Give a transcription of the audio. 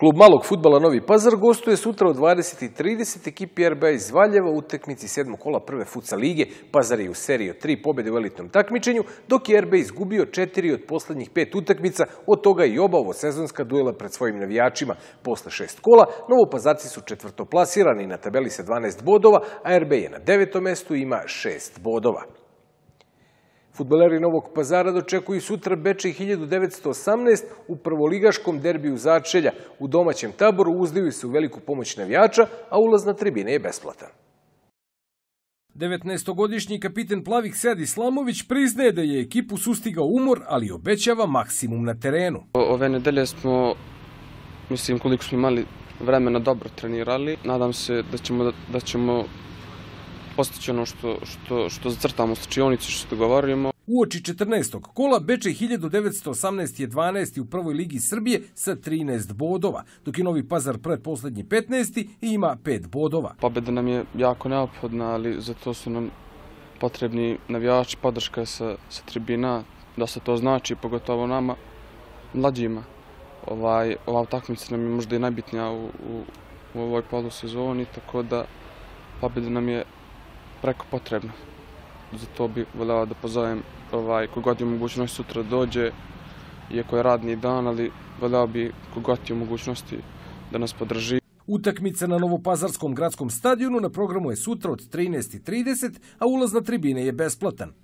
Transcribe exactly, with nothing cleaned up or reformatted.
Klub malog fudbala Novi Pazar gostuje sutra u dvadeset i trideset ekipi R B A iz Valjeva u utakmici sedmog kola prve futsal lige. Pazar je u seriji od tri pobjede u elitnom takmičenju, dok je R B A izgubio četiri od poslednjih pet utakmica, od toga i oba ovosezonska duela pred svojim navijačima. Posle šest kola, Novopazarci su četvrtoplasirani na tabeli sa dvanaest bodova, a R B A je na devetom mestu i ima šest bodova. Fudbaleri Novog Pazara dočekuju sutra Bečej hiljadu devetsto osamnaest u prvoligaškom derbiju začelja. U domaćem taboru uzdaju se u veliku pomoć navijača, a ulaz na tribine je besplatan. devetnaestogodišnji kapiten plavih Sead Islamović priznaje da je ekipu sustigao umor, ali obećava maksimum na terenu. Ove nedelje smo, mislim koliko smo imali vremena, dobro trenirali. Nadam se da ćemo, da ćemo postići ono što, što, što zacrtamo u slačionici, što se dogovorimo. Uoči četrnaestog kola Bečej hiljadu devetsto osamnaest je dvanaesti u prvoj ligi Srbije sa trinaest bodova, dok je Novi Pazar pretposlednji petnaesti i ima pet bodova. Pobjeda nam je jako neophodna, ali za to su nam potrebni navijači, podrška sa, sa tribina, da se to znači, pogotovo nama, mlađima. Ovaj, ova utakmica nam je možda i najbitnija u, u, u ovoj polusezoni, tako da pobjeda nam je preko potrebna. Zato bih voljela da pozovem ovaj, kogod je u mogućnosti sutra dođe, iako je radni dan, ali voljela bih kogod je u mogućnosti da nas podrži. Utakmica na Novopazarskom gradskom stadionu na programu je sutra od trinaest i trideset, a ulaz na tribine je besplatan.